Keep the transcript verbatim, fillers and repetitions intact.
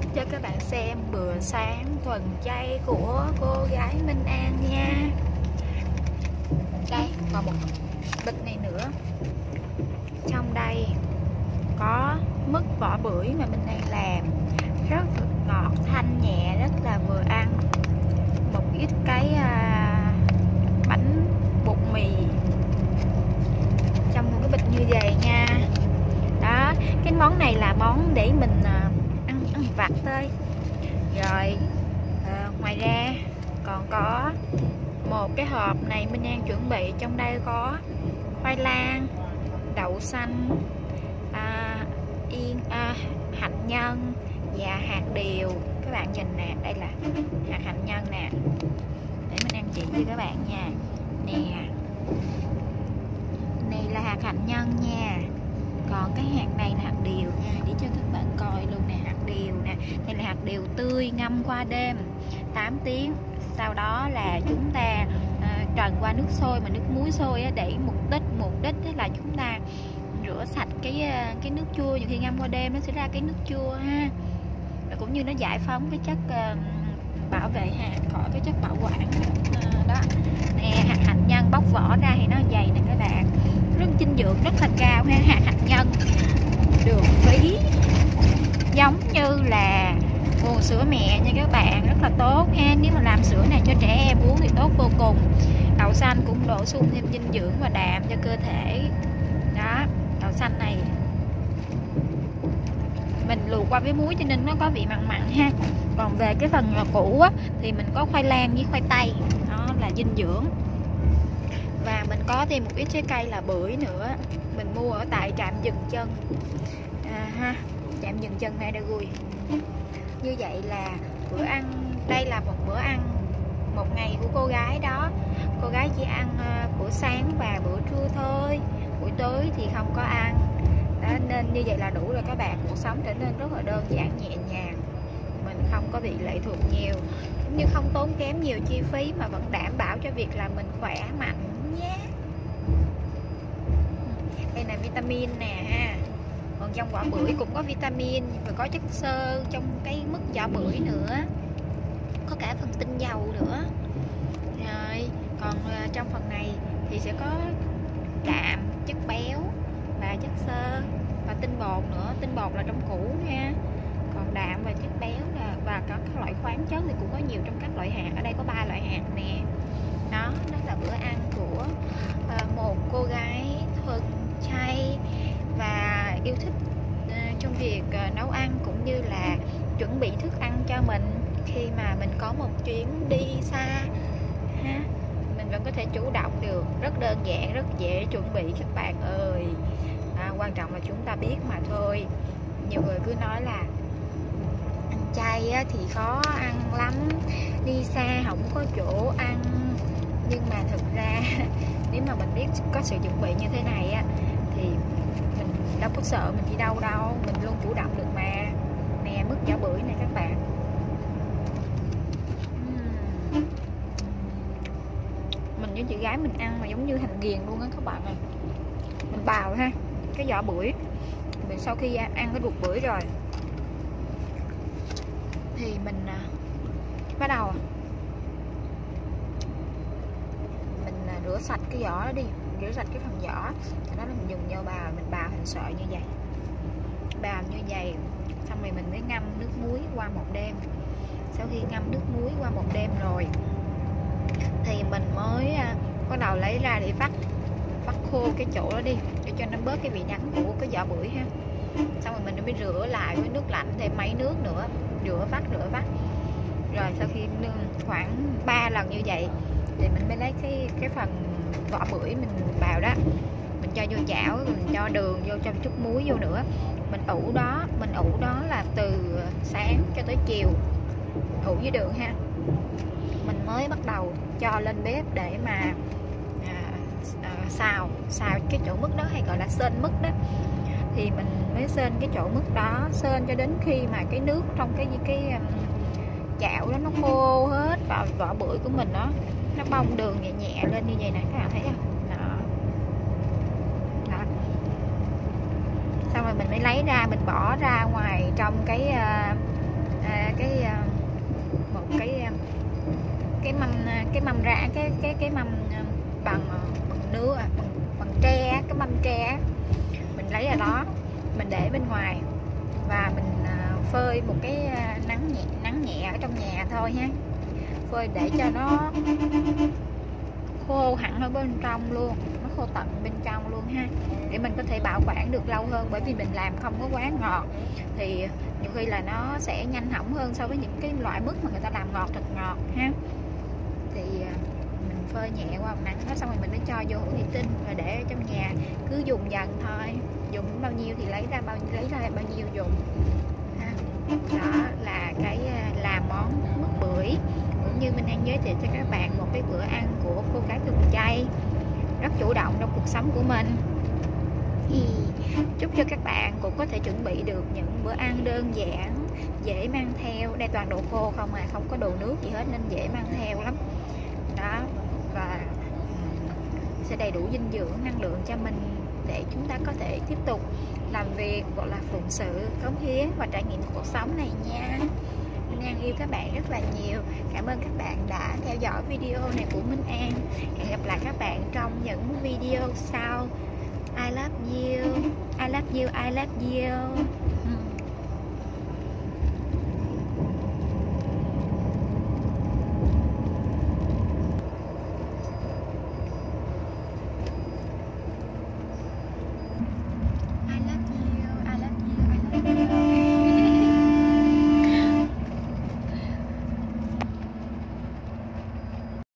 cho các bạn xem bữa sáng thuần chay của cô gái Minh An nha. Đây còn một bịch này nữa, trong đây có mứt vỏ bưởi mà Minh An làm, rất ngọt thanh nhẹ, rất là vừa ăn. Một ít cái à, bánh bột mì trong một cái bịch như vậy nha. Đó, cái món này là món để mình à, ăn ăn vặt thôi. Rồi à, ngoài ra còn có một cái hộp này Minh An chuẩn bị, trong đây có khoai lang, đậu xanh, à, yên à, hạnh nhân và hạt điều. Các bạn nhìn nè, đây là hạt hạnh nhân nè, để mình ăn chỉ cho các bạn nha. Nè, này là hạt hạnh nhân nha, còn cái hạt này là hạt điều nha, để cho các bạn coi luôn nè. Hạt điều nè, đây là hạt điều tươi ngâm qua đêm tám tiếng, sau đó là chúng ta à, trần qua nước sôi, mà nước muối sôi á, để mục đích mục đích là chúng ta rửa sạch cái cái nước chua. Nhiều khi ngâm qua đêm nó sẽ ra cái nước chua ha, và cũng như nó giải phóng cái chất uh, bảo vệ hạt khỏi cái chất bảo quản uh, đó. Nè, hạt hạnh nhân bóc vỏ ra thì nó dày nè các bạn, rất dinh dưỡng rất là cao ha. Hạt hạnh nhân được ví giống như là nguồn sữa mẹ nha các bạn, rất là tốt ha. Nếu mà làm sữa này cho trẻ em uống thì tốt vô cùng. Đậu xanh cũng bổ sung thêm dinh dưỡng và đạm cho cơ thể đó. Đậu xanh này mình luộc qua với muối cho nên nó có vị mặn mặn ha. Còn về cái phần củ á, thì mình có khoai lang với khoai tây, đó là dinh dưỡng. Và mình có thêm một ít trái cây là bưởi nữa, mình mua ở tại trạm dừng chân à, ha, trạm dừng chân Madagui. Như vậy là bữa ăn, đây là một bữa ăn một ngày của cô gái đó. Cô gái chỉ ăn uh, bữa sáng và bữa trưa thôi, buổi tối thì không có ăn đó, nên như vậy là đủ rồi các bạn. Cuộc sống trở nên rất là đơn giản nhẹ nhàng, mình không có bị lệ thuộc nhiều, cũng như không tốn kém nhiều chi phí, mà vẫn đảm bảo cho việc là mình khỏe mạnh nhé. Đây là vitamin nè ha. Còn trong quả bưởi cũng có vitamin và có chất xơ trong cái mứt vỏ bưởi nữa, có cả phần tinh dầu nữa. Rồi còn uh, trong phần này thì sẽ có đạm, chất béo và chất xơ và tinh bột nữa. Tinh bột là trong củ nha, còn đạm và chất béo là, và có các loại khoáng chất thì cũng có nhiều trong các loại hạt. Ở đây có ba loại hạt nè. Đó, đó là bữa ăn của uh, một cô gái thuần chay và yêu thích uh, trong việc uh, nấu ăn, cũng như là chuẩn bị thức ăn cho mình khi mà mình có một chuyến đi xa ha. Mình vẫn có thể chủ động được, rất đơn giản, rất dễ chuẩn bị các bạn ơi. À, quan trọng là chúng ta biết mà thôi. Nhiều người cứ nói là ăn chay á, thì khó ăn lắm, đi xa không có chỗ ăn. Nhưng mà thực ra nếu mà mình biết có sự chuẩn bị như thế này á, thì mình đâu có sợ mình đi đâu đâu, mình luôn chủ động được mà. Nè, mứt vỏ bưởi này các bạn. uhm. Mình với chị gái mình ăn mà giống như thành ghiền luôn á các bạn ơi. Mình bào ha cái vỏ bưởi, mình sau khi ăn cái ruột bưởi rồi thì mình à, bắt đầu mình à, rửa sạch cái vỏ đó đi, rửa sạch cái phần vỏ, sau đó là mình dùng dao bào, mình bào hình sợi như vậy, bào như vậy, xong rồi mình mới ngâm nước muối qua một đêm. Sau khi ngâm nước muối qua một đêm rồi thì mình mới à, bắt đầu lấy ra để vắt vắt khô cái chỗ đó đi, để cho nó bớt cái vị đắng của cái vỏ bưởi ha. Xong rồi mình mới rửa lại với nước lạnh thêm mấy nước nữa, rửa vắt rửa vắt. Rồi sau khi khoảng ba lần như vậy thì mình mới lấy cái cái phần vỏ bưởi mình bào đó, mình cho vô chảo, mình cho đường vô, cho chút muối vô nữa. Mình ủ đó, mình ủ đó là từ sáng cho tới chiều, ủ với đường ha. Mình mới bắt đầu cho lên bếp để mà à, à, xào xào cái chỗ mứt đó, hay gọi là sên mứt đó. Thì mình mới sên cái chỗ mứt đó, sên cho đến khi mà cái nước trong cái cái um, chảo đó nó khô hết vào vỏ bưởi của mình đó, nó bong đường nhẹ nhẹ lên như vậy nè, các bạn thấy không? Đó. Đó. Xong rồi mình mới lấy ra, mình bỏ ra ngoài trong cái uh, cái mâm ra cái cái cái mâm bằng bằng nứa bằng, bằng tre, cái mâm tre mình lấy ra đó mình để bên ngoài và mình phơi một cái nắng nhẹ nắng nhẹ ở trong nhà thôi ha, phơi để cho nó khô hẳn ở bên trong luôn, nó khô tận bên trong luôn ha, để mình có thể bảo quản được lâu hơn. Bởi vì mình làm không có quá ngọt thì nhiều khi là nó sẽ nhanh hỏng hơn so với những cái loại mứt mà người ta làm ngọt thật ngọt ha. Thì mình phơi nhẹ qua một nắng nó xong rồi mình mới cho vô hũ thủy tinh và để ở trong nhà, cứ dùng dần thôi, dùng bao nhiêu thì lấy ra bao lấy ra bao nhiêu dùng ha. Đó là cái làm món mứt bưởi, cũng như mình đang giới thiệu cho các bạn một cái bữa ăn của cô gái thuần chay rất chủ động trong cuộc sống của mình. Thì chúc cho các bạn cũng có thể chuẩn bị được những bữa ăn đơn giản, dễ mang theo. Đây toàn đồ khô không à, không có đồ nước gì hết nên dễ mang theo lắm đó, và sẽ đầy đủ dinh dưỡng, năng lượng cho mình để chúng ta có thể tiếp tục làm việc gọi là phụng sự, cống hiến và trải nghiệm cuộc sống này nha. Minh An yêu các bạn rất là nhiều. Cảm ơn các bạn đã theo dõi video này của Minh An. Hẹn gặp lại các bạn trong những video sau. I love you, I love you, I love you.